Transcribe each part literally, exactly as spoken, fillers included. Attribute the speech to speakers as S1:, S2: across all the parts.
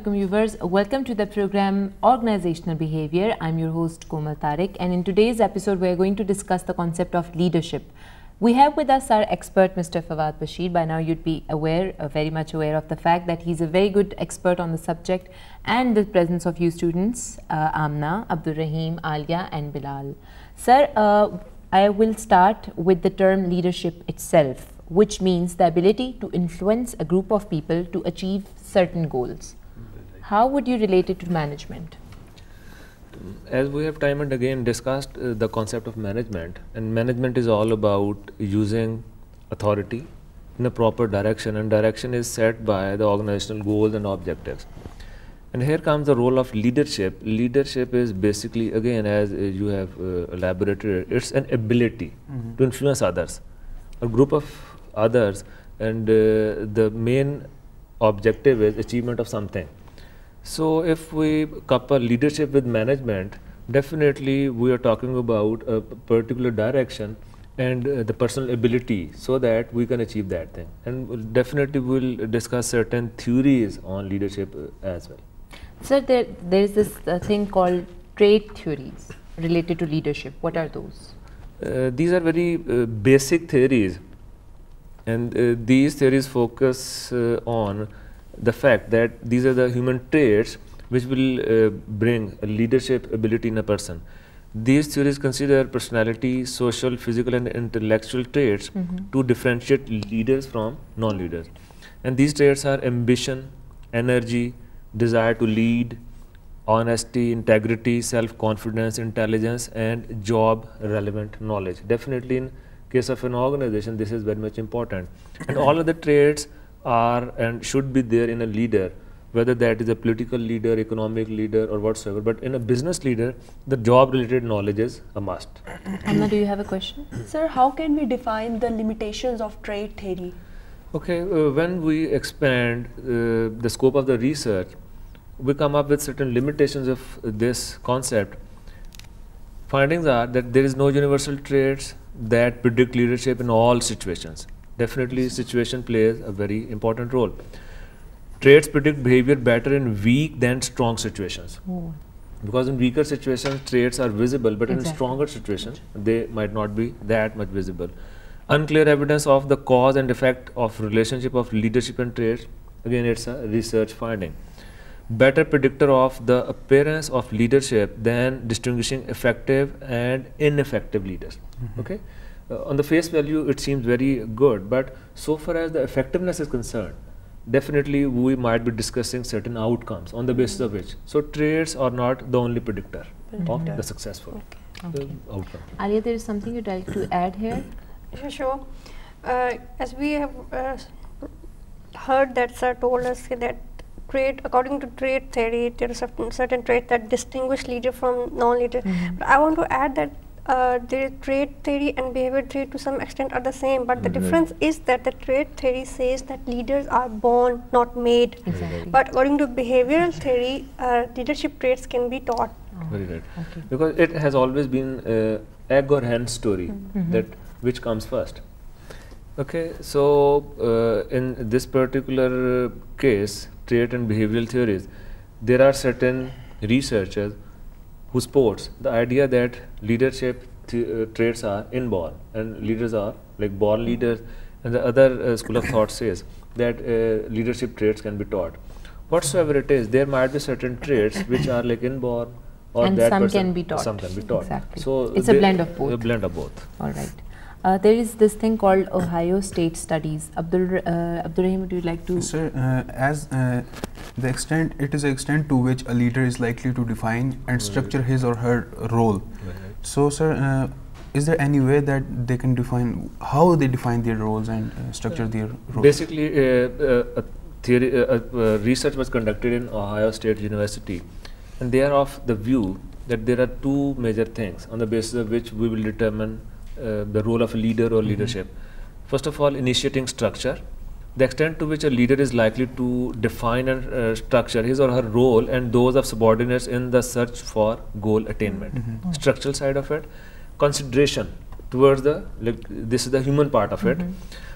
S1: alaikum viewers. Welcome to the program Organizational Behavior. I'm your host Komal Tariq, and in today's episode we are going to discuss the concept of leadership. We have with us our expert Mister Fawad Bashir. By now you'd be aware, uh, very much aware of the fact that he's a very good expert on the subject, and the presence of you students, uh, Amna, Abdul Rahim, Alia and Bilal. Sir, uh, I will start with the term leadership itself, which means the ability to influence a group of people to achieve certain goals. How would you relate it to management?
S2: As we have time and again discussed uh, the concept of management, and management is all about using authority in a proper direction, and direction is set by the organizational goals and objectives. And here comes the role of leadership. Leadership is basically, again, as uh, you have uh, elaborated, it's an ability mm-hmm. to influence others, a group of others, and uh, the main objective is achievement of something. So if we couple leadership with management, definitely we are talking about a particular direction and uh, the personal ability so that we can achieve that thing. And we'll definitely we'll discuss certain theories on leadership uh, as well.
S1: Sir, there, there is this uh, thing called trait theories related to leadership. What are those?
S2: Uh, these are very uh, basic theories, and uh, these theories focus uh, on the fact that these are the human traits which will uh, bring a leadership ability in a person. These theories consider personality, social, physical and intellectual traits mm-hmm. to differentiate leaders from non-leaders. And these traits are ambition, energy, desire to lead, honesty, integrity, self-confidence, intelligence and job-relevant knowledge. Definitely in case of an organization, this is very much important. And all of the traits are and should be there in a leader, whether that is a political leader, economic leader or whatsoever. But in a business leader, the job related knowledge is a must.
S1: Anna, do you have a question?
S3: Sir, how can we define the limitations of trait theory?
S2: Okay, uh, when we expand uh, the scope of the research, we come up with certain limitations of uh, this concept. Findings are that there is no universal traits that predict leadership in all situations. Definitely situation plays a very important role. Traits predict behavior better in weak than strong situations. Oh. Because in weaker situations, traits are visible, but exactly. in stronger situations, they might not be that much visible. Unclear evidence of the cause and effect of relationship of leadership and traits, again it's a research finding. Better predictor of the appearance of leadership than distinguishing effective and ineffective leaders. Mm-hmm. Okay. Uh, on the face value, it seems very good, but so far as the effectiveness is concerned, definitely we might be discussing certain outcomes on the basis of which. So traits are not the only predictor mm-hmm. of the successful
S1: okay. Okay.
S2: Uh, outcome.
S1: Alia, there is something you'd like to add here?
S4: Sure, sure. Uh, as we have uh, heard that sir told us that trait, according to trait theory, there are certain, certain traits that distinguish leader from non-leader. Mm-hmm. But I want to add that Uh, the trait theory and behavior theory to some extent are the same, but the mm-hmm. difference is that the trait theory says that leaders are born, not made. Exactly. But according to behavioral theory, uh, leadership traits can be taught.
S2: Oh. Very right. Okay. Because it has always been uh, egg or hen story mm-hmm. that which comes first. Okay, so uh, in this particular uh, case, trait and behavioral theories, there are certain researchers who supports the idea that leadership th uh, traits are inborn and leaders are like born leaders, and the other uh, school of thought says that uh, leadership traits can be taught. Whatsoever it is, there might be certain traits which are like inborn or
S1: and
S2: that
S1: some
S2: person,
S1: can be taught.
S2: Some can be taught.
S1: Exactly.
S2: So
S1: it's a blend of both.
S2: A blend of both.
S1: All right. Uh, there is this thing called Ohio State Studies. Abdul uh, Abdul Rahim, would you like to?
S5: Sir, uh, as uh, the extent, it is the extent to which a leader is likely to define and structure his or her role. Right. So, sir, uh, is there any way that they can define how they define their roles and uh, structure uh, their roles?
S2: Basically, uh, uh, a theory, uh, uh, research was conducted in Ohio State University, and they are of the view that there are two major things on the basis of which we will determine Uh, the role of a leader or mm-hmm. leadership. First of all, initiating structure, the extent to which a leader is likely to define and uh, structure his or her role and those of subordinates in the search for goal attainment. Mm-hmm. Structural side of it, consideration towards the, like, this is the human part of mm-hmm. it.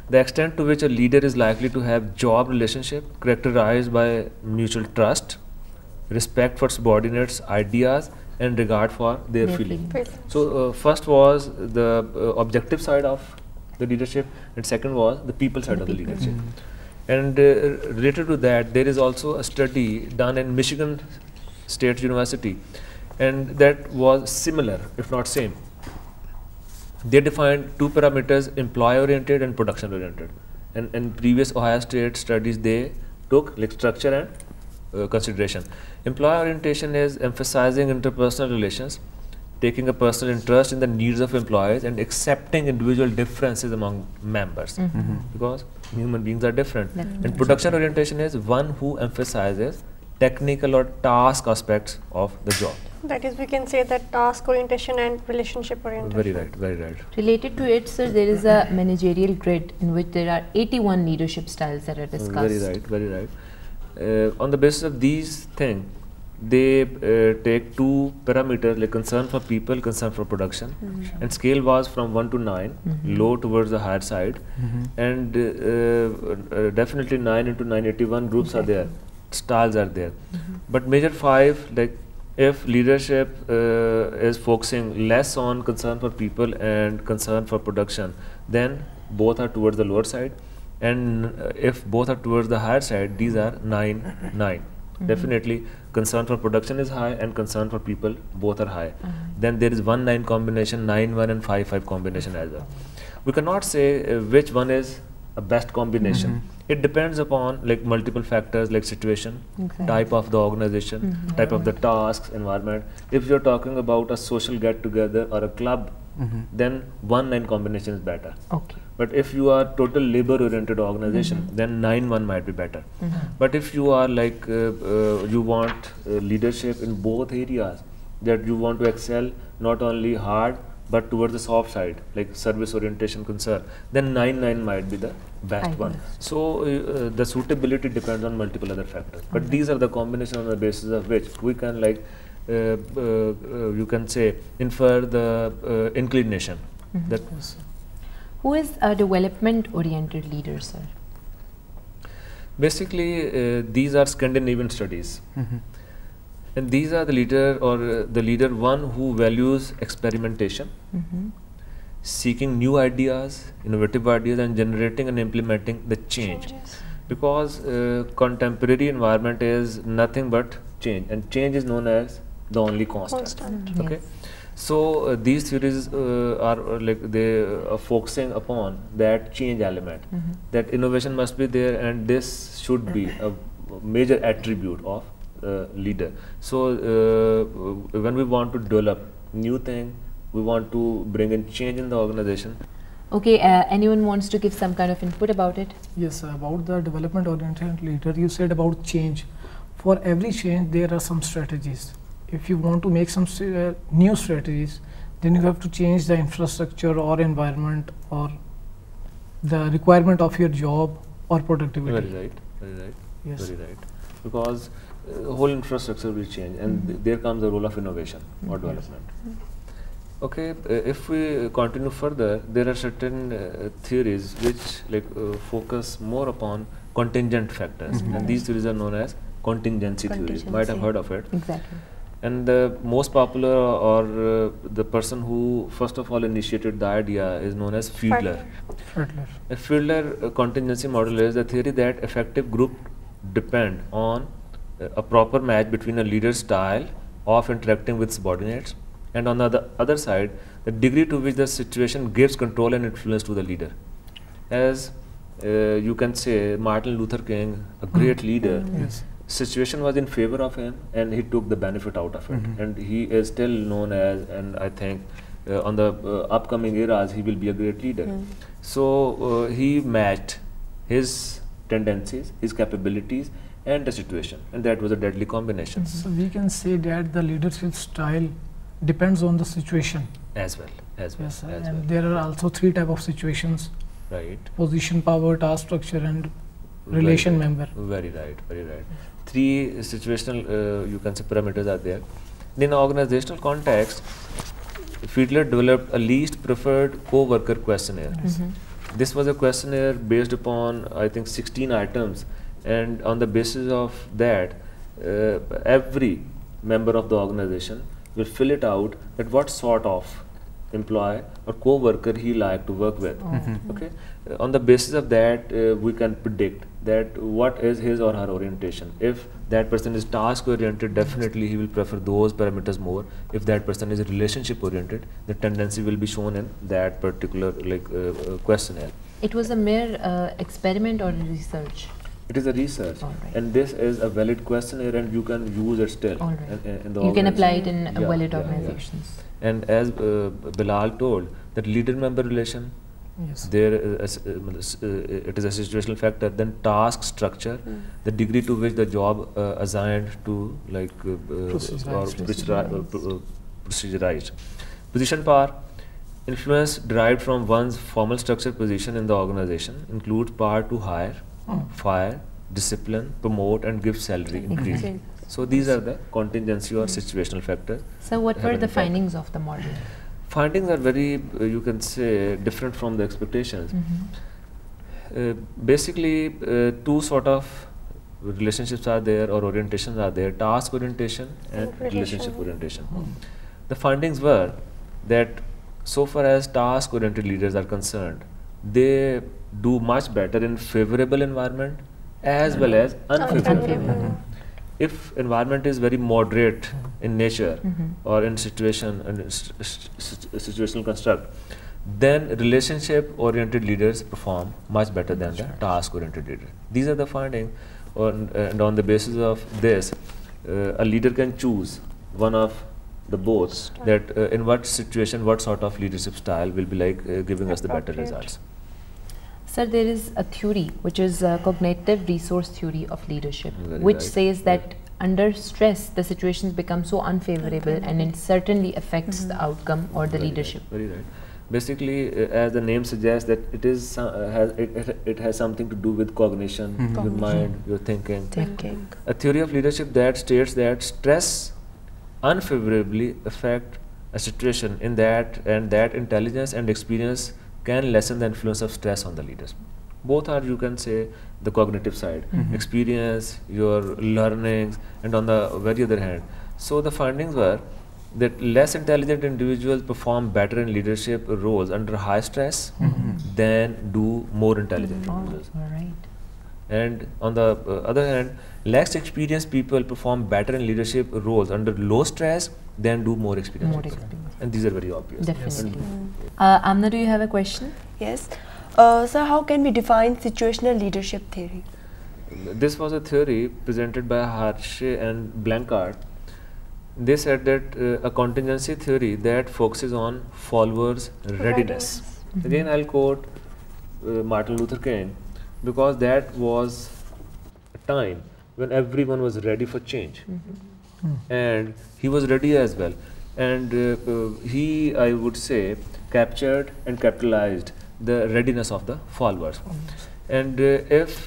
S2: the extent to which a leader is likely to have job relationship characterized by mutual trust, respect for subordinates' ideas, and regard for their
S1: Their
S2: feeling.
S1: feelings.
S2: So uh, first was the uh, objective side of the leadership, and second was the people side
S1: The
S2: of the
S1: people.
S2: leadership. And uh, related to that, there is also a study done in Michigan State University, and that was similar, if not same. They defined two parameters: employee-oriented and production-oriented. And in previous Ohio State studies, they took like structure and uh, consideration. Employee orientation is emphasizing interpersonal relations, taking a personal interest in the needs of employees, and accepting individual differences among members,
S1: Mhm.
S2: because human beings are different.
S1: Definitely.
S2: And production orientation is one who emphasizes technical or task aspects of the job.
S4: That is, we can say that task orientation and relationship orientation.
S2: Very right, very right.
S1: Related to it, sir, there is a managerial grid in which there are eighty-one leadership styles that are discussed.
S2: Very right, very right. Uh, on the basis of these things, they uh, take two parameters like concern for people, concern for production, and scale was from one to nine,
S1: Mhm.
S2: low towards the higher side,
S5: Mhm.
S2: and uh, uh, definitely nine into nine eighty-one groups are there, styles are there.
S1: Mhm.
S2: But major five, like if leadership uh, is focusing less on concern for people and concern for production, then both are towards the lower side, and uh, if both are towards the higher side, these are nine, nine.
S1: Mhm.
S2: Definitely concern for production is high and concern for people both are high.
S1: Uh-huh.
S2: Then there is one nine combination, nine one and five five combination as well. We cannot say uh, which one is a best combination.
S5: Mhm.
S2: It depends upon like multiple factors like situation,
S1: Exactly.
S2: type of the organization,
S1: Mhm.
S2: type of the tasks, environment. If you're talking about a social get together or a club,
S5: Mhm.
S2: then one nine combination is better.
S1: Okay.
S2: But if you are total labor oriented organization,
S1: Mhm.
S2: then nine one might be better.
S1: Mhm.
S2: But if you are like uh, uh, you want uh, leadership in both areas, that you want to excel not only hard but towards the soft side, like service orientation concern, then nine nine might be the best
S1: Ideal.
S2: one. So uh, the suitability depends on multiple other factors. But
S1: Okay.
S2: these are the combination on the basis of which we can like uh, uh, uh, you can say infer the uh, inclination.
S1: Mhm.
S2: That
S1: Who is a development oriented leader, sir?
S2: basically uh, these are Scandinavian studies.
S5: Mhm.
S2: And these are the leader or uh, the leader one who values experimentation,
S1: Mhm.
S2: seeking new ideas, innovative ideas, and generating and implementing the change.
S3: Changes.
S2: Because uh, contemporary environment is nothing but change, and change is known as the only constant.
S3: Constant.
S1: Mhm.
S2: Okay.
S1: Yes.
S2: So uh, these theories uh, are uh, like they uh, are focusing upon that change element.
S1: Mhm.
S2: That innovation must be there, and this should be a major attribute of uh, leader. So uh, when we want to develop new thing, we want to bring in change in the organization.
S1: Okay, uh, anyone wants to give some kind of input about it?
S6: Yes, about the development oriented leader, you said about change. For every change, there are some strategies. If you want to make some uh, new strategies, then you have to change the infrastructure or environment or the requirement of your job or productivity.
S2: Very right, very right,
S6: Yes.
S2: very right. Because uh, the whole infrastructure will change, and th- there comes the role of innovation or
S1: Mhm.
S2: development. Okay, uh, if we continue further, there are certain uh, theories which like uh, focus more upon contingent factors,
S5: Mhm.
S2: and these theories are known as contingency, theories. Might have
S1: Contingency.
S2: heard of it.
S1: Exactly.
S2: And the most popular or uh, the person who first of all initiated the idea is known as Fiedler.
S6: Fiedler.
S2: A Fiedler uh, contingency model is the theory that effective group depend on uh, a proper match between a leader's style of interacting with subordinates, and on the other, other side, the degree to which the situation gives control and influence to the leader. As uh, you can say, Martin Luther King, a great leader,
S6: Yes.
S2: situation was in favor of him, and he took the benefit out of it,
S5: Mhm.
S2: and he is still known as, and I think uh, on the uh, upcoming eras he will be a great leader. So uh, he matched his tendencies, his capabilities, and the situation, and that was a deadly combination
S6: So we can say that the leadership style depends on the situation.
S2: as well, as well,
S6: Yes,
S2: as
S6: and
S2: well.
S6: there are also three type of situations:
S2: Right.
S6: position, power, task structure, and
S2: Very
S6: relation
S2: right.
S6: member.
S2: Very right, very right. Three situational, uh, you can say, parameters are there. In organizational context, Fiedler developed a least preferred co-worker questionnaire.
S1: Mhm.
S2: This was a questionnaire based upon, I think, sixteen items, and on the basis of that, uh, every member of the organization will fill it out that what sort of employee or co-worker he like to work with.
S5: Mhm.
S2: Okay, uh, on the basis of that, uh, we can predict that what is his or her orientation. If that person is task oriented, definitely he will prefer those parameters more. If that person is relationship oriented, the tendency will be shown in that particular like uh, uh, questionnaire.
S1: It was a mere uh, experiment or research?
S2: It is a research,
S1: All right.
S2: and this is a valid questionnaire, and you can use it still.
S1: All right.
S2: in, in- in the
S1: You can apply it
S2: organization.
S1: in uh,
S2: Yeah,
S1: valid
S2: yeah, yeah.
S1: organizations.
S2: And as uh, Bilal told, that leader-member relation,
S6: Yes.
S2: there is, uh, uh, it is a situational factor. Then task structure, the degree to which the job uh, assigned to like uh, uh, or
S6: Procedurized.
S2: proceduri- uh, pro- uh, procedurized. Position power, influence derived from one's formal structure position in the organization includes power to hire,
S6: Oh.
S2: fire, discipline, promote, and give salary increase.
S3: Okay.
S2: So these are the contingency or situational factors.
S1: So what were
S2: Having
S1: the
S2: impact.
S1: findings of the model?
S2: Findings are very, uh, you can say, different from the expectations. Uh, basically, uh, two sort of relationships are there or orientations are there: task orientation and
S4: And
S2: relationship
S4: relation.
S2: orientation. The findings were that so far as task oriented leaders are concerned, they do much better in favorable environment as well as unfavorable.
S1: Unfavorable.
S2: If environment is very moderate in nature
S1: Mhm.
S2: or in situation and st- st- st- situational construct, then relationship oriented leaders perform much better than the task oriented leader. These are the findings, on, and on the basis of this, uh, a leader can choose one of the both, that uh, in what situation, what sort of leadership style will be like uh, giving us the better
S4: Appropriate.
S2: results.
S1: Sir, there is a theory which is uh, cognitive resource theory of leadership,
S2: Very
S1: which
S2: right.
S1: says that under stress the situations become so unfavorable and it certainly affects the outcome or the
S2: Very
S1: leadership.
S2: Right, very right. Basically, uh, as the name suggests, that it is so- uh, has it, it, it has something to do with cognition,
S5: Mhm.
S2: your mind, your thinking.
S3: Thinking.
S2: A theory of leadership that states that stress unfavorably affect a situation in that, and that intelligence and experience can lessen the influence of stress on the leaders. Both are, you can say, the cognitive side,
S5: Mhm.
S2: experience, your learnings, and on the very other hand. So the findings were that less intelligent individuals perform better in leadership roles under high stress
S5: Mhm.
S2: than do more intelligent
S1: Oh,
S2: individuals.
S1: all right.
S2: And on the uh, other hand, less experienced people perform better in leadership roles under low stress than do more experienced
S1: More
S2: people.
S1: experience.
S2: And these are very obvious.
S1: Definitely.
S3: Mm.
S1: Uh, Amna, do you have a question?
S3: Yes. Uh, so how can we define situational leadership theory?
S2: This was a theory presented by Harshe and Blancard. They said that uh, a contingency theory that focuses on followers' readiness.
S1: Mhm.
S2: Again, I'll quote uh, Martin Luther King, because that was a time when everyone was ready for change, and he was ready as well. And uh, uh, he, I would say, captured and capitalized the readiness of the followers. And uh, if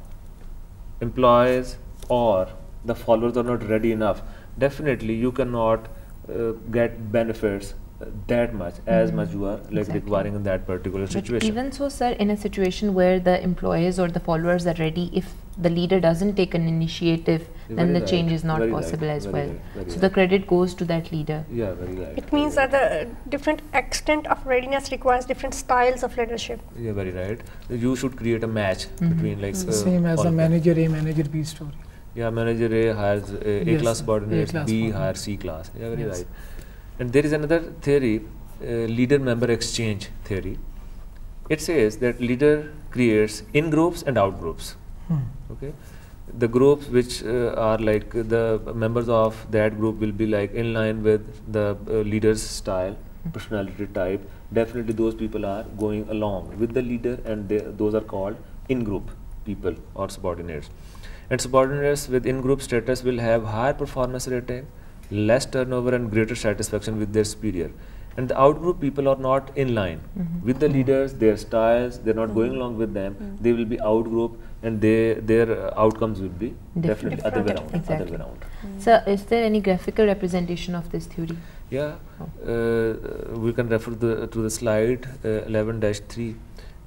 S2: employees or the followers are not ready enough, definitely you cannot uh, get benefits uh, that much as
S1: Mhm.
S2: much you are like
S1: Exactly.
S2: requiring in that particular
S1: But
S2: situation.
S1: even so, sir, in a situation where the employees or the followers are ready, if the leader doesn't take an initiative,
S2: You're
S1: then
S2: very
S1: the
S2: right,
S1: change is not
S2: very right,
S1: possible as
S2: very
S1: well.
S2: right, very
S1: So
S2: right.
S1: the credit goes to that leader.
S2: Yeah, very right.
S4: It means
S2: very
S4: that the different extent of readiness requires different styles of leadership.
S2: right. Yeah, very right. You should create a match
S1: Mhm.
S2: between like uh,
S6: Same as
S2: all
S6: the
S2: of them.
S6: manager A, manager B story.
S2: Yeah, manager A hires uh, A
S6: Yes,
S2: class subordinates,
S6: A class
S2: B
S6: subordinate.
S2: hires C class. Yeah, very
S6: Yes.
S2: right. And there is another theory, uh, leader-member exchange theory. It says that leader creates in groups and out groups.
S6: Hmm.
S2: Okay, the groups which uh, are like uh, the members of that group will be like in line with the uh, leader's style, personality type. Definitely, those people are going along with the leader, and they, those are called in-group people or subordinates. And subordinates with in-group status will have higher performance rating, less turnover, and greater satisfaction with their superior. And the out-group people are not in line
S1: Mhm.
S2: with the leaders, their styles, they're not going along with them. They will be out-group, and they, their uh, outcomes will be
S1: Different.
S2: definitely other way around. Other
S1: Exactly.
S2: way around.
S1: Sir, is there any graphical representation of this theory?
S2: Yeah,
S1: Oh.
S2: uh, we can refer the, to the slide uh, eleven dash three.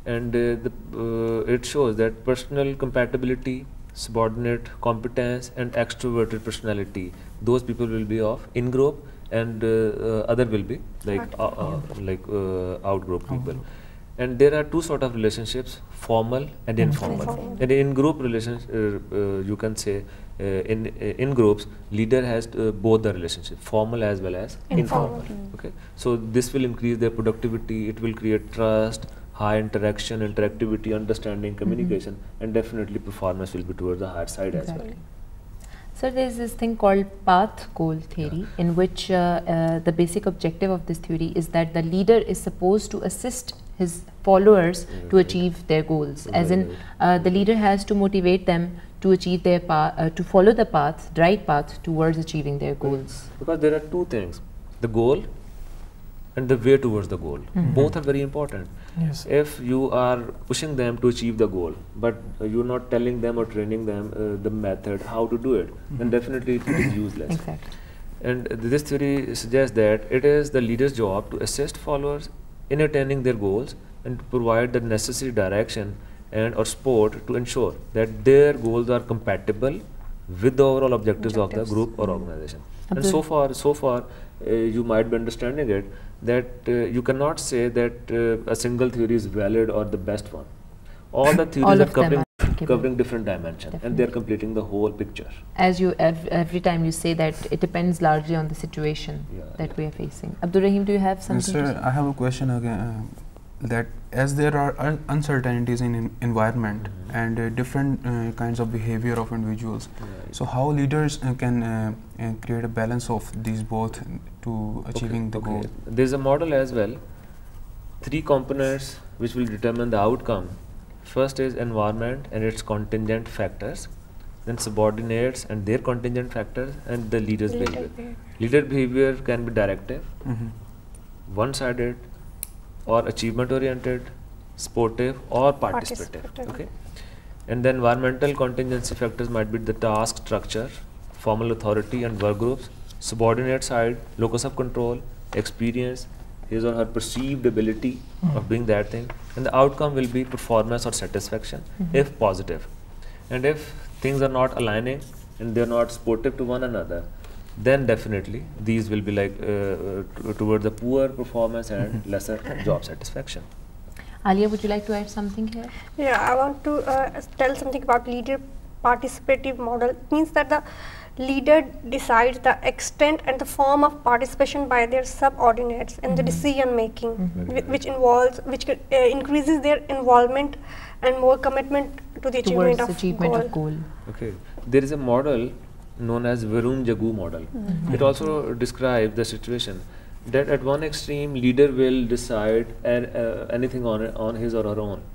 S2: and uh, the, uh, it shows that personal compatibility, subordinate competence, and extroverted personality, those people will be of in-group, and uh, uh, other will be like uh, uh, like uh, out-group people. And there are two sort of relationships, formal and informal.
S4: Informal.
S2: And in group relations, uh, uh, you can say uh, in uh, in groups, leader has uh, both the relationship, formal as well as
S4: Informal.
S2: informal. Okay, so this will increase their productivity. It will create trust, high interaction, interactivity, understanding, communication, and definitely performance will be towards the higher side as well.
S1: Exactly. So there is this thing called path goal theory, in which uh, uh, the basic objective of this theory is that the leader is supposed to assist his followers
S2: Mm,
S1: to
S2: right.
S1: achieve their goals. As
S2: Right,
S1: in,
S2: right.
S1: uh, the leader has to motivate them to achieve their path, uh, to follow the path, the right path towards achieving their goals.
S2: Because there are two things, the goal and the way towards the goal.
S1: Mhm.
S2: Both are very important.
S6: Yes.
S2: If you are pushing them to achieve the goal, but uh, you're not telling them or training them uh, the method how to do it, then definitely it is useless.
S1: Exactly.
S2: And uh, this theory suggests that it is the leader's job to assist followers in attaining their goals and to provide the necessary direction and or support to ensure that their goals are compatible with the overall objectives, of the
S3: Objectives.
S2: group or organization. And
S1: Abdul-
S2: so far, so far, uh, you might be understanding it that uh, you cannot say that uh, a single theory is valid or the best one. All the theories
S1: All
S2: are
S1: of them
S2: covering
S1: are applicable.
S2: covering different dimensions, and they are
S1: Definitely.
S2: completing the whole picture.
S1: As you ev every time you say that it depends largely on the situation
S2: Yeah,
S1: that
S2: yeah.
S1: we are facing. Abdul Rahim, do you have
S5: Yes,
S1: something to
S5: sir,
S1: say?
S5: I have a question again. Uh, that as there are un- uncertainties in, in environment
S2: Mhm.
S5: and uh, different uh, kinds of behavior of individuals,
S2: Right.
S5: so how leaders uh, can uh, uh, create a balance of these both to achieving the
S2: okay.
S5: goal?
S2: There is a model as well. Three components which will determine the outcome. First is environment and its contingent factors, then subordinates and their contingent factors, and the leader's
S4: Leader
S2: behavior.
S4: behavior.
S2: Leader behavior can be directive,
S5: Mhm.
S2: one-sided, or achievement-oriented, sportive, or participative.
S4: Participative.
S2: Okay, and then environmental contingency factors might be the task structure, formal authority and work groups. Subordinate side, locus of control, experience, his or her perceived ability of doing that thing, and the outcome will be performance or satisfaction if positive. And if things are not aligning and they're not supportive to one another, then definitely these will be like uh, uh, t- towards the poor performance and lesser job satisfaction.
S1: Alia, would you like to add something here?
S4: Yeah, I want to uh, s- tell something about leader participative model. It means that the leader decides the extent and the form of participation by their subordinates in the decision making,
S1: Mhm.
S4: whi- which involves, which could, uh, increases their involvement and more commitment to the achievement
S1: Towards
S4: of
S1: achievement
S4: goal.
S1: of goal.
S2: Okay, there is a model known as Varun Jagu model. It also describes the situation that at one extreme leader will decide an, uh, anything on on his or her own.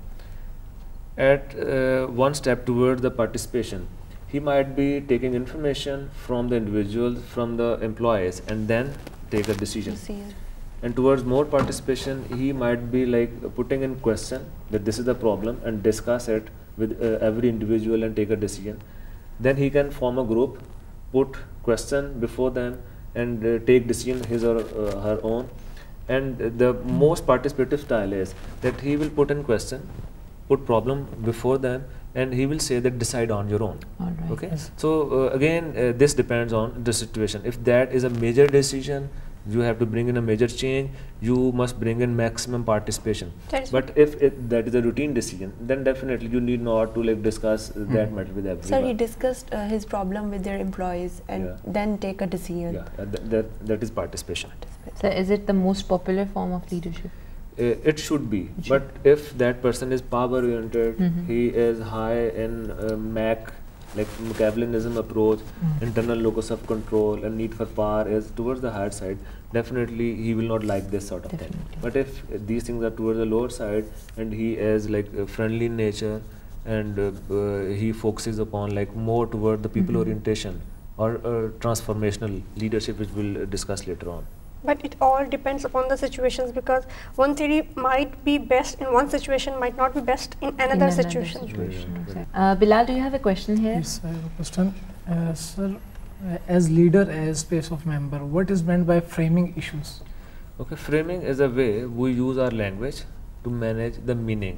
S2: At uh, one step toward the participation, he might be taking information from the individuals, from the employees, and then take a decision.
S3: Decision.
S2: And towards more participation, he might be like putting in question that this is the problem and discuss it with uh, every individual and take a decision. Then he can form a group, put question before them, and uh, take decision his or uh, her own. And uh, the most participative style is that he will put in question, put problem before them, and he will say that decide on your own.
S1: All right.
S2: Okay.
S6: Yes.
S2: So uh, again, uh, this depends on the situation. If that is a major decision, you have to bring in a major change. You must bring in maximum participation.
S4: That is
S2: But if it, that is a routine decision, then definitely you need not to like discuss uh, that matter with everyone.
S3: Sir, he discussed uh, his problem with their employees and
S2: Yeah.
S3: then take a decision.
S2: Yeah, uh, th- that that is participation.
S1: So is it the most popular form of leadership?
S2: Uh, it should be,
S1: It
S2: but if that person is power oriented,
S1: Mhm.
S2: he is high in uh, Mac, like Machiavellianism approach,
S6: Mm.
S2: internal locus of control, and need for power is towards the higher side, definitely he will not like this sort of thing.
S1: Definitely.
S2: But if uh, these things are towards the lower side and he is like uh, friendly in nature and uh, uh, he focuses upon like more toward the people
S1: Mhm.
S2: orientation or uh, transformational leadership, which we'll uh, discuss later on.
S4: But it all depends upon the situations, because one theory might be best in one situation, might not be best in another,
S1: In another
S4: situation.
S1: situation,
S2: Right,
S1: exactly. Uh, Bilal, do you have a question here?
S6: Yes, I have a question. Uh, sir, uh, as leader, as space of member, what is meant by framing issues?
S2: Okay, framing is a way we use our language to manage the meanings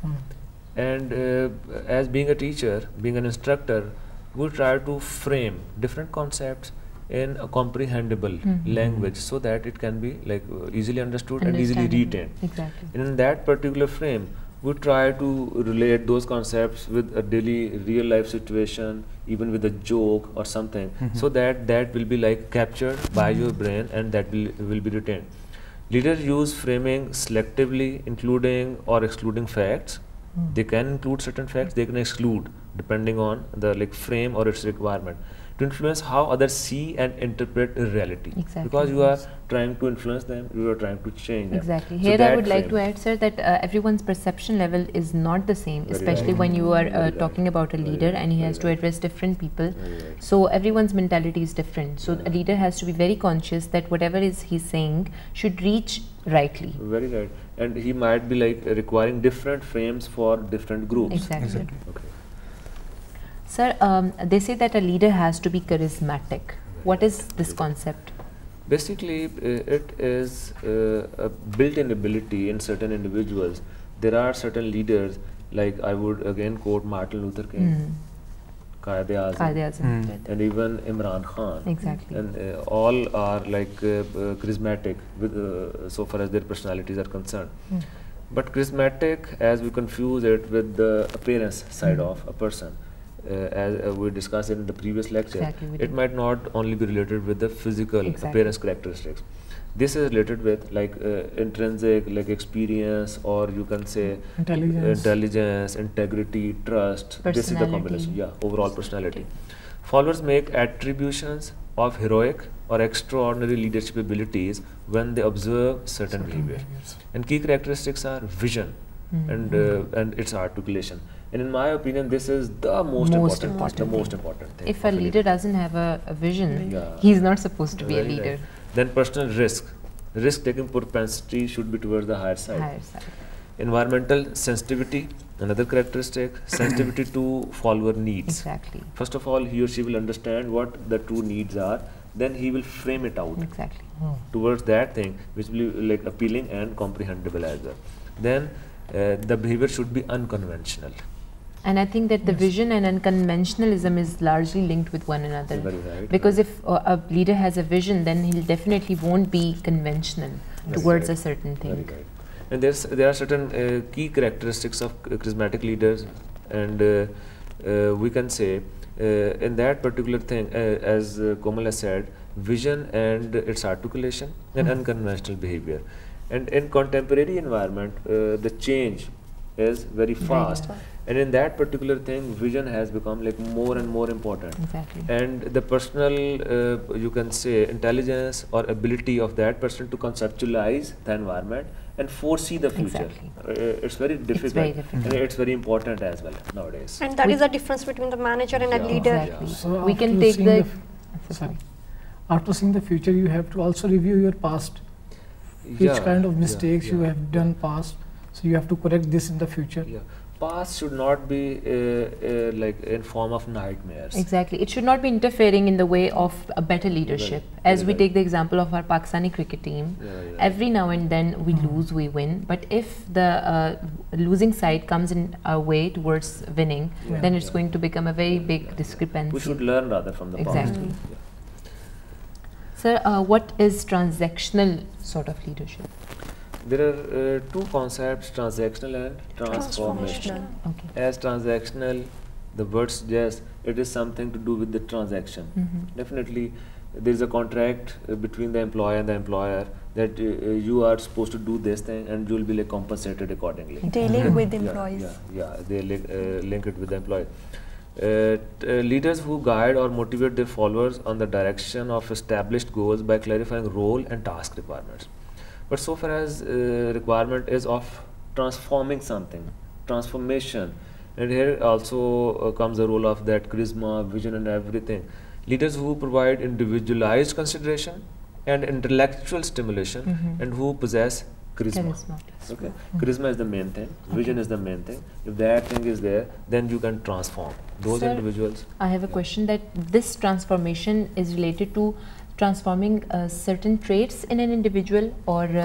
S6: Hmm.
S2: And uh, as being a teacher, being an instructor, we try to frame different concepts in a comprehensible
S1: Mhm.
S2: language so that it can be like uh, easily understood and easily
S1: Understandable.
S2: retained.
S1: Exactly.
S2: And in that particular frame, we try to relate those concepts with a daily real life situation, even with a joke or something,
S5: Mhm.
S2: so that that will be like captured by your brain and that will, will be retained. Leaders use framing selectively, including or excluding facts.
S6: Hmm.
S2: They can include certain facts, they can exclude depending on the like frame or its requirement, to influence how others see and interpret reality.
S1: Exactly.
S2: Because you are trying to influence them, you are trying to change them.
S1: Exactly.
S2: So
S1: Here I
S2: that
S1: would like to
S2: frame-
S1: add, sir, that uh, everyone's perception level is not the same,
S2: Very
S1: especially
S2: right.
S1: when you are uh,
S2: Very right.
S1: talking about a
S2: Very
S1: leader
S2: right.
S1: and he
S2: Very
S1: has to
S2: right.
S1: address different people.
S2: Very right.
S1: So everyone's mentality is different. So
S2: Yeah.
S1: a leader has to be very conscious that whatever is he's saying should reach rightly.
S2: Very right. And he might be like requiring different frames for different groups.
S1: Exactly.
S5: Exactly.
S2: Okay.
S1: Sir, um, they say that a leader has to be charismatic. What is this concept?
S2: Basically, uh, it is uh, a built-in ability in certain individuals. There are certain leaders, like I would again quote Martin Luther King,
S1: Mm.
S2: Qaeda
S1: Qaeda-e-Azam.
S5: Mm.
S1: Right.
S2: and even Imran Khan.
S1: Exactly.
S2: And uh, all are like uh, uh, charismatic with, uh, so far as their personalities are concerned.
S1: Mm.
S2: But charismatic, as we confuse it with the appearance side
S1: Mm.
S2: of a person, uh, as uh, we discussed in the previous lecture,
S1: Exactly, we
S2: it
S1: did.
S2: might not only be related with the physical
S1: Exactly.
S2: appearance characteristics. This is related with like uh, intrinsic like experience, or you can say
S6: Intelligence.
S2: intelligence, integrity, trust. This is the
S1: Personality.
S2: combination. Yeah, overall personality. Followers make attributions of heroic or extraordinary leadership abilities when they observe certain,
S6: Certain
S2: behavior.
S6: behaviors.
S2: And key characteristics are vision
S1: Mm.
S2: and uh, and its articulation. And in my opinion, this is the most,
S1: Most
S2: important,
S1: important
S2: the
S1: thing.
S2: most important thing.
S1: If a
S2: of
S1: leader doesn't have a, a vision,
S2: Yeah.
S1: he's not supposed to be a
S2: Very
S1: leader.
S2: right. Then personal risk. Risk-taking propensity should be towards the higher side.
S1: Higher side.
S2: Environmental sensitivity, another characteristic, sensitivity to follower needs.
S1: Exactly.
S2: First of all, he or she will understand what the true needs are, then he will frame it out
S1: Exactly.
S6: Hmm.
S2: towards that thing which will be like appealing and comprehensible as well. Then uh, the behavior should be unconventional.
S1: And I think that the
S6: Yes.
S1: vision and unconventionalism is largely linked with one another.
S2: Very right.
S1: Because if uh, a leader has a vision, then he'll definitely won't be conventional
S2: Very
S1: towards
S2: right.
S1: a certain
S2: Very
S1: thing.
S2: right. And there's there are certain uh, key characteristics of ch- charismatic leaders, and uh, uh, we can say uh, in that particular thing, uh, as uh, Komal has said, vision and its articulation and
S6: Mhm.
S2: unconventional behavior. And in contemporary environment, uh, the change is very
S1: Very
S2: fast,
S1: fast.
S2: and in that particular thing, vision has become like more and more important.
S1: Exactly.
S2: And the personal, uh, you can say, intelligence or ability of that person to conceptualize the environment and foresee the future.
S1: Exactly.
S2: Uh, it's very difficult.
S1: very difficult.
S2: And it's very important as well nowadays.
S4: And that
S1: We-
S4: is the difference between the manager and a
S2: Yeah.
S4: leader.
S1: Exactly.
S6: So
S1: We can
S6: after
S1: take
S6: seeing
S1: the.
S6: the f- Sorry. After seeing the future, you have to also review your past. Which
S2: Yeah,
S6: kind of
S2: yeah,
S6: mistakes you
S2: yeah,
S6: have
S2: yeah.
S6: done past, so you have to correct this in the future.
S2: Yeah. Past should not be uh, uh, like in form of nightmares.
S1: Exactly. It should not be interfering in the way of a better leadership.
S2: Very
S1: As we
S2: right.
S1: take the example of our Pakistani cricket team,
S2: Yeah, yeah.
S1: every now and then we lose, we win. But if the uh, losing side comes in our way towards winning,
S2: Yeah,
S1: then it's
S2: yeah.
S1: going to become a very
S2: Yeah,
S1: big
S2: yeah, yeah.
S1: discrepancy.
S2: We should learn rather from the
S1: Exactly.
S2: past. Yeah.
S1: Sir, uh, what is transactional sort of leadership?
S2: There are uh, two concepts, transactional and transformational.
S3: Transformational.
S1: Okay.
S2: As transactional, the word suggests it is something to do with the transaction.
S1: Mhm.
S2: Definitely, there is a contract uh, between the employer and the employer that uh, uh, you are supposed to do this thing and you will be like compensated accordingly.
S3: Dealing with
S2: Yeah,
S3: employees.
S2: Yeah, yeah, they link, uh, link it with the employee. Uh, t- uh, leaders who guide or motivate their followers on the direction of established goals by clarifying role and task requirements. But so far as uh, requirement is of transforming something, transformation, and here also uh, comes the role of that charisma, vision, and everything. Leaders who provide individualized consideration and intellectual stimulation,
S1: Mhm.
S2: and who possess charisma.
S1: Charisma.
S2: Okay, charisma is the main thing. Vision is the main thing. If that thing is there, then you can transform those
S1: Sir,
S2: individuals.
S1: I have a question that this transformation is related to transforming uh, certain traits in an individual, or uh,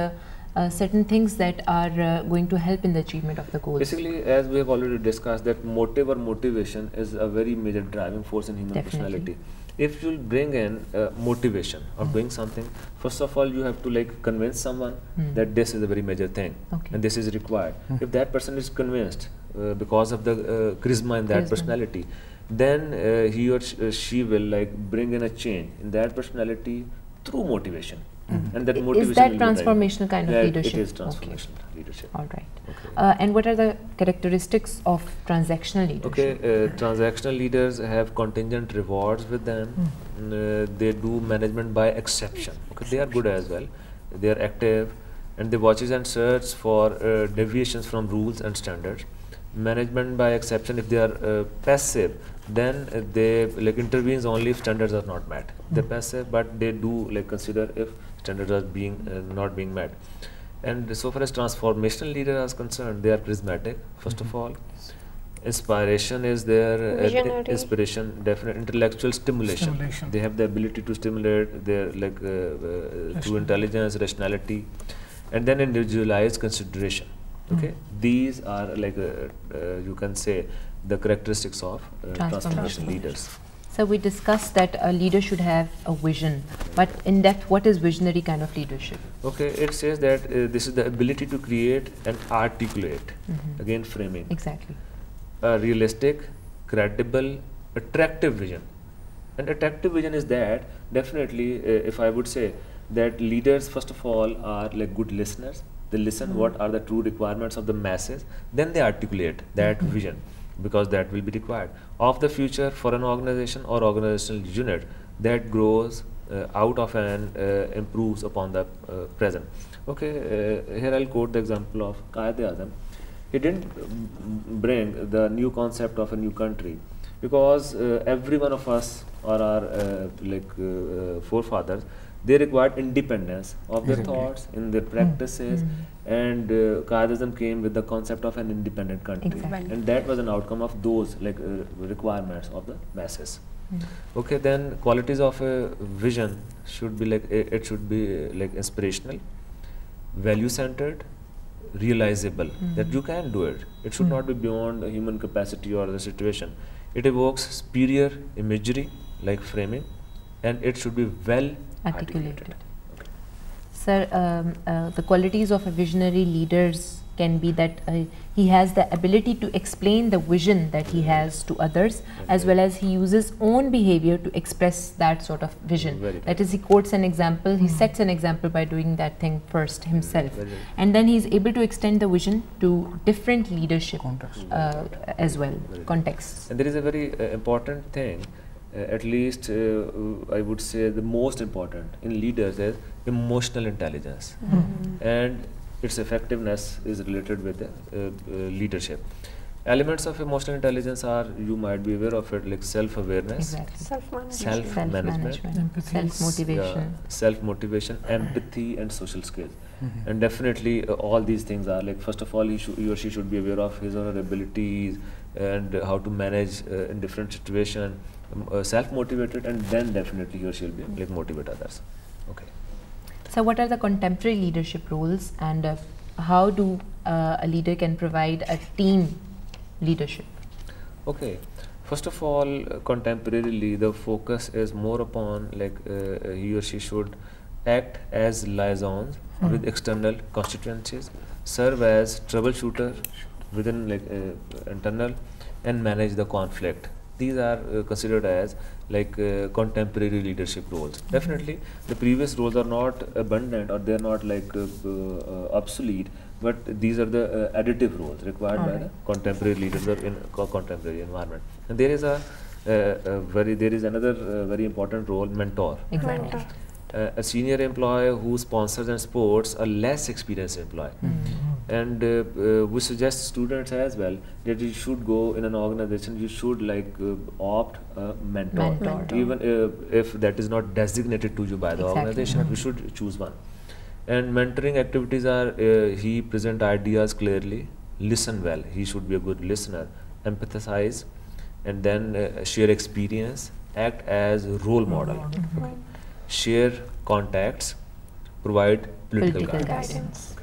S1: uh, certain things that are uh, going to help in the achievement of the goals?
S2: Basically, as we have already discussed, that motive or motivation is a very major driving force in human
S1: Definitely.
S2: personality. If you bring in uh, motivation of
S1: Mm.
S2: doing something, first of all, you have to like convince someone
S1: Mm.
S2: that this is a very major thing
S1: Okay.
S2: and this is required.
S5: Mm.
S2: If that person is convinced uh, because of the uh, charisma in that
S1: Charisma.
S2: personality, then uh, he or sh- uh, she will like bring in a change in that personality through motivation.
S5: Mhm.
S2: And that
S1: I-
S2: motivation
S1: is that
S2: will be driving.
S1: transformational kind of
S2: Yeah,
S1: leadership?
S2: It is
S1: Okay.
S2: transformational leadership.
S1: All right.
S2: Okay.
S1: Uh, and what are the characteristics of transactional leadership?
S2: Okay, uh, transactional leaders have contingent rewards with them.
S6: Mm.
S2: Mm, uh, they do management by exception. Okay, they are good as well. They are active, and they watches and search for uh, deviations from rules and standards. Management by exception. If they are uh, passive, then uh, they like intervenes only if standards are not met. They're passive, but they do like consider if standards are being uh, not being met. And so far as transformational leader is concerned, they are charismatic. First of all, inspiration is there. uh,
S4: Visionary.
S2: inspiration, definite intellectual stimulation.
S6: Stimulation.
S2: They have the ability to stimulate their like uh, uh, through
S6: Rational.
S2: intelligence, rationality, and then individualized consideration. Okay, these are like uh, uh, you can say the characteristics of uh, transformational leaders.
S1: So we discussed that a leader should have a vision, but in depth, what is visionary kind of leadership?
S2: Okay, it says that uh, this is the ability to create and articulate.
S1: Mhm.
S2: Again, framing.
S1: Exactly.
S2: A realistic, credible, attractive vision. And attractive vision is that definitely, uh, if I would say that leaders first of all are like good listeners. They listen
S1: Mhm.
S2: what are the true requirements of the masses, then they articulate that
S1: Mhm.
S2: vision, because that will be required of the future for an organization or organizational unit that grows uh, out of and uh, improves upon the uh, present. Okay, uh, here I'll quote the example of Quaid-e-Azam. He didn't mm, bring the new concept of a new country because uh, every one of us or our uh, like uh, uh, forefathers, they required independence of their
S5: Exactly.
S2: thoughts, in their practices,
S1: Mm.
S2: and uh, Quaid-e-Azam came with the concept of an independent country,
S1: Exactly.
S2: and that was an outcome of those like uh, requirements of the masses.
S1: Mm.
S2: Okay, then qualities of a vision should be like uh, it should be uh, like inspirational, value centered, realizable, that
S1: Mhm.
S2: you can do it. It should
S6: Mm.
S2: not be beyond the human capacity or the situation. It evokes superior imagery like framing, and it should be well
S1: Articulated.
S2: articulated.
S1: Sir, um, uh, the qualities of a visionary leaders can be that uh, he has the ability to explain the vision that he has to others, as well as he uses own behavior to express that sort of vision.
S2: Very
S1: That is, he quotes an example, he sets an example by doing that thing first himself,
S2: Very right.
S1: and then he is able to extend the vision to different leadership
S5: Context.
S1: uh, as well,
S2: Very
S1: contexts.
S2: And there is a very uh, important thing, uh, at least uh, uh, I would say the most important in leaders is emotional intelligence, and its effectiveness is related with the, uh, uh, leadership. Elements of emotional intelligence are, you might be aware of it, like self-awareness,
S1: Exactly.
S4: Self-management.
S2: Self-management.
S1: Self-management,
S6: Empathy.
S1: self-motivation.
S2: yeah, self-motivation, empathy, and social skills.
S5: Mhm.
S2: And definitely uh, all these things are like, first of all, he, should, he or she should be aware of his or her abilities and uh, how to manage uh, in different situations, um, uh, self-motivated, and then definitely he or she will be like motivate others. Okay.
S1: So what are the contemporary leadership roles, and uh, how do uh, a leader can provide a team leadership?
S2: Okay. First of all, uh, contemporarily the focus is more upon like uh, uh, he or she should act as liaisons
S6: Hmm.
S2: with external constituencies, serve as troubleshooter within like uh, internal, and manage the conflict. These are uh, considered as like uh, contemporary leadership roles. Definitely, the previous roles are not abundant or they are not like uh, uh, obsolete, but these are the uh, additive roles required by
S1: Alright.
S2: the contemporary leaders or in co contemporary environment. And there is a, uh, a very there is another uh, very important role, mentor.
S1: Exactly.
S4: Mentor.
S2: Uh, a senior employee who sponsors and supports a less experienced employee.
S1: Mm.
S2: And uh, uh, we suggest students as well that you should go in an organization, you should like uh, opt a mentor,
S1: Mentor.
S2: even uh, if that is not designated to you by the
S1: Exactly.
S2: organization, you should choose one. And mentoring activities are uh, he present ideas clearly, listen well, he should be a good listener, empathize, and then uh, share experience, act as role model,
S4: Right.
S2: share contacts, provide political,
S1: Political
S2: guidance.
S1: guidance.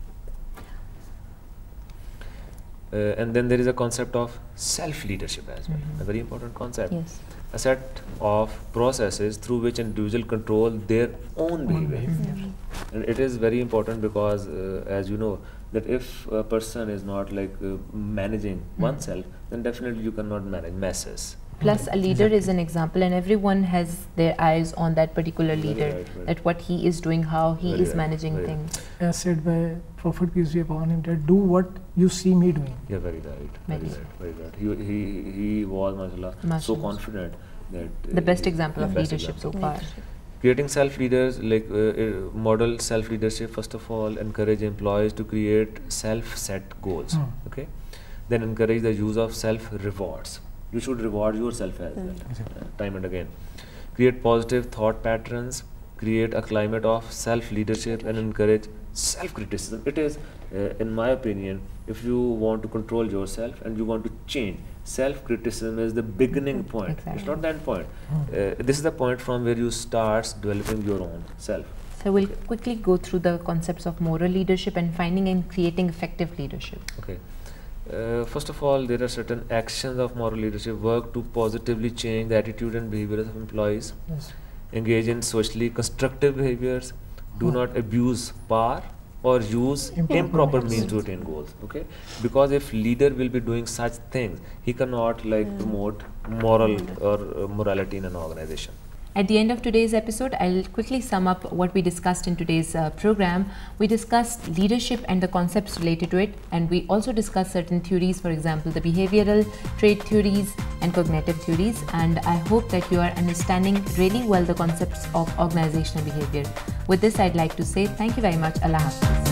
S2: Uh, and then there is a concept of self-leadership as well,
S1: Mhm.
S2: a very important concept.
S1: Yes.
S2: A set of processes through which individual control their own behavior.
S1: behavior.
S2: And it is very important because, uh, as you know, that if a person is not like uh, managing
S1: Mm.
S2: oneself, then definitely you cannot manage masses.
S1: Plus, a leader is an example, and everyone has their eyes on that particular
S2: Very
S1: leader,
S2: right, right.
S1: that what he is doing, how he
S2: Very
S1: is
S2: right,
S1: managing
S2: very
S1: things.
S6: As said by Prophet peace be upon him, that do what you see me doing.
S2: Yeah, very right, very
S1: Very
S2: right, very right. He he he was, mashallah, so
S1: Mashallah.
S2: confident that uh,
S1: The best
S2: he-
S1: example
S2: the
S1: of
S2: best
S1: leadership so
S2: example.
S1: far.
S2: Creating self-leaders, like uh, uh, model self-leadership, first of all, encourage employees to create self-set goals.
S6: Hmm.
S2: Okay, then encourage the use of self-rewards. You should reward yourself as well, uh, time and again. Create positive thought patterns, create a climate of self-leadership, and encourage self-criticism. It is, uh, in my opinion, if you want to control yourself and you want to change, self-criticism is the beginning point.
S1: Exactly.
S2: It's not the end point. Uh, this is the point from where you start developing your own self.
S1: So we'll quickly go through the concepts of moral leadership and finding and creating effective leadership.
S2: Okay. Uh, first of all, there are certain actions of moral leadership. Work to positively change the attitude and behavior of employees.
S6: Yes.
S2: Engage in socially constructive behaviors. Do not abuse power or use
S6: Improper
S2: improper
S6: means.
S2: means to attain goals. Okay, because if leader will be doing such things, he cannot like promote moral or uh, morality in an organization.
S1: At the end of today's episode, I'll quickly sum up what we discussed in today's uh, program. We discussed leadership and the concepts related to it, and we also discussed certain theories, for example, the behavioral trait theories and cognitive theories. And I hope that you are understanding really well the concepts of organizational behavior. With this, I'd like to say thank you very much. Allah Hafiz.